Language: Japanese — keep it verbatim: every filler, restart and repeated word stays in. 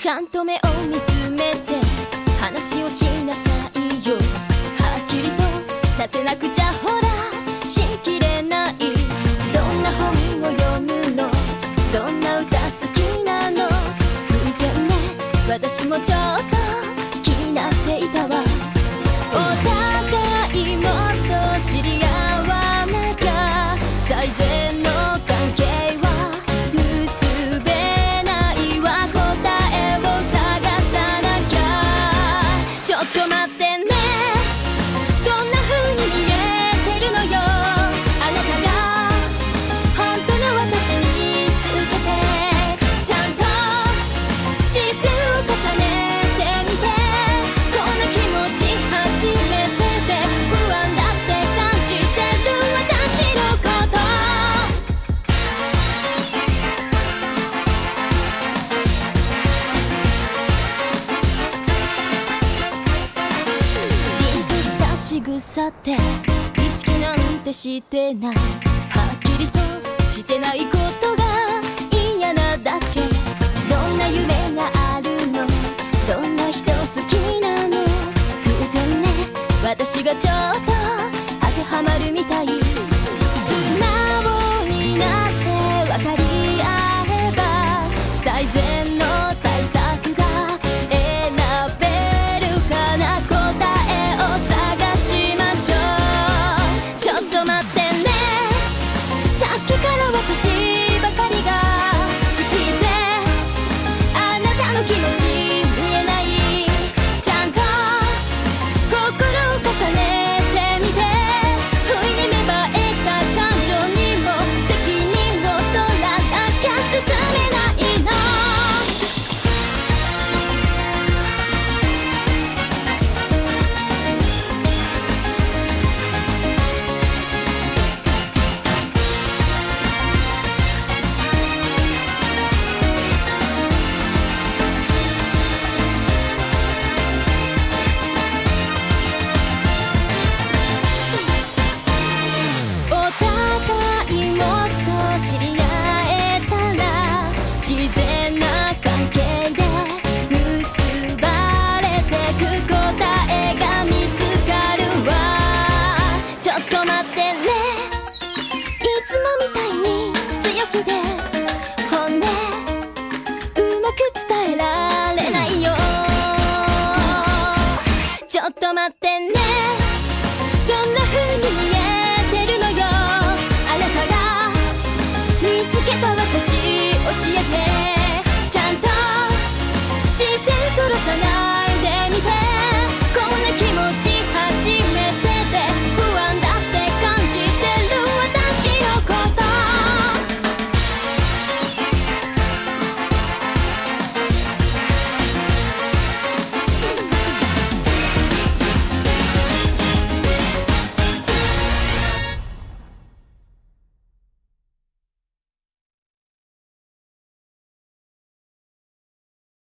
ちゃんと目を見つめて話をしなさいよ。はっきりとさせなくちゃほらしきれない。どんな本を読むの、どんな歌好きなの。偶然ね、私もちょっと気になっていたわ。お互いもっと知り合わなきゃ最善の関係は結べないわ。答えを探さなきゃ。ちょっと待ってね、どんな風に見えてるのよ。あなたが本当の私につけてちゃんと視線を重ねてみて。こんな気持ち初めてで不安だって感じてる私のこと。凛とした仕草って意識なんてしてない。はっきりとしてないことが嫌なだけ。どんな夢があるの、どんな人好きなの。偶然ね、私がちょっと